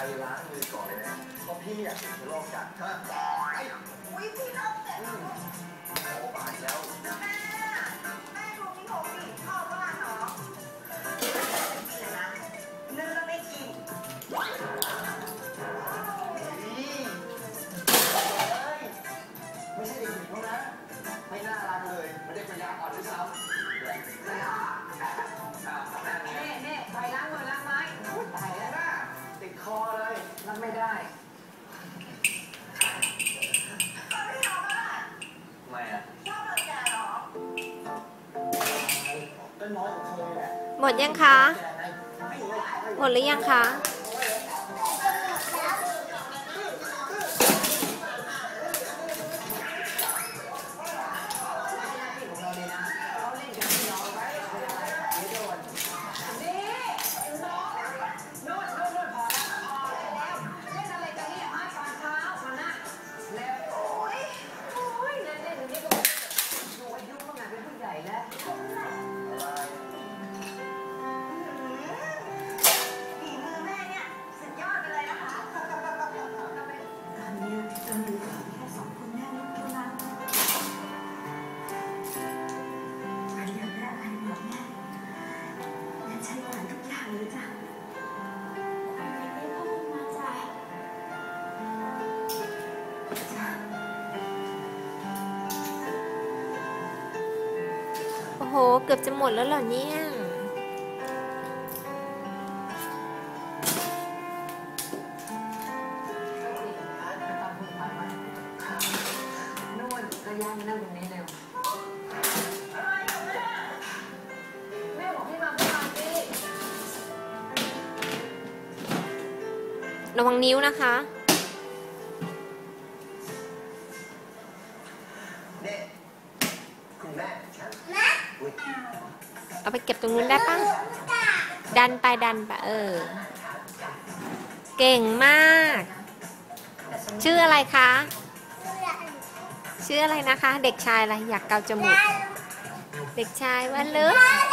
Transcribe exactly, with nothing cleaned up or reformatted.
ล้างมือก่อนเลยนะเพราะพี่อยากจะลองกัดฮะไอ้อุ้ยพี่น้องแต่โอ้บาดแล้วแม่แม่ดูพี่โหดิชอบมากเนาะกินนะเนื้อไม่กินไม่ใช่เด็กๆนะไม่น่ารักเลยไม่ได้ปัญญาอ่อนด้วยซ้ำเน่เน่ไปล้างมือล้างไม้ตายแล้วนะติดคอเลยนั่งไม่ได้ไม่เอาละทำไมอ่ะชอบเลยแกหรอเป็นน้องของเธอแหละหมดยังคะหมดหรือยังคะโอ้โหเกือบจะหมดแล้วเหรอเนี่ยนู่นก็ย่างนั่งตรงนี้เร็วแม่บอกให้มาบ้านดิระวังนิ้วนะคะเอาไปเก็บตรงนู้นได้ปะดันไปดันไปเออเก่งมากชื่ออะไรคะชื่ออะไรนะคะเด็กชายอะไรอยากเกาจมูกเด็กชายวันเลิศ